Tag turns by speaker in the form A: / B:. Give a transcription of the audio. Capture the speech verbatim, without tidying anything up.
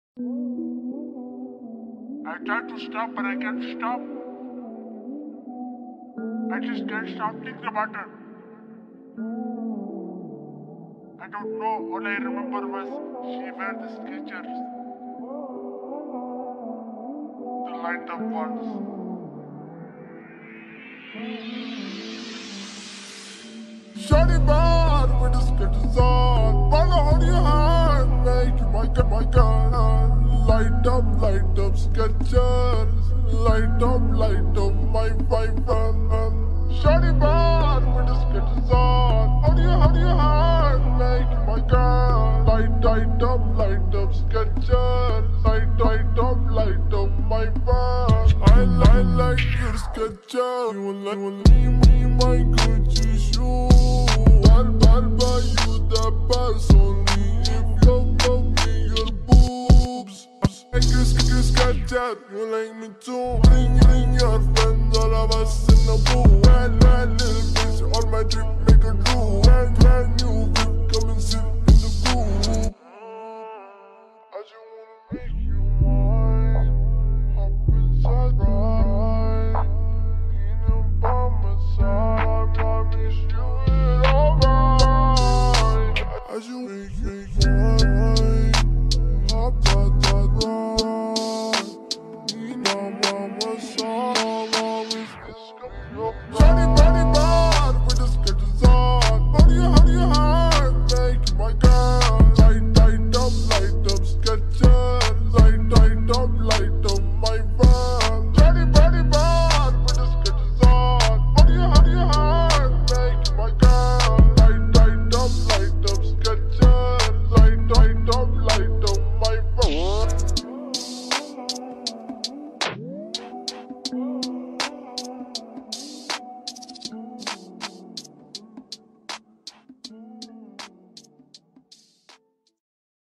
A: I tried to stop, but I can't stop. I just can't stop thinking about her. I don't know. All I remember was she wear the Skechers, the light up ones. Shawty bad with the Skechers on. Follow on your hand, make you my god, my god. Light up, light up Skechers. Light up, light up my vibe. Shawty bad with the Skechers on. How do you, how do you hand make you my god? Light, light up, light up Skechers. Light, light up, light up my vibe. I, I like your Skechers. You will like, you will need me my Gucci shoes. I'll, I'll buy you the best only if you love me your boobs. Like your Skechers, you like me too. Bring, bring your friends, all of us in the booth. Well, well, little bitch, all my drip make a do. Brand, brand new whip, come and sit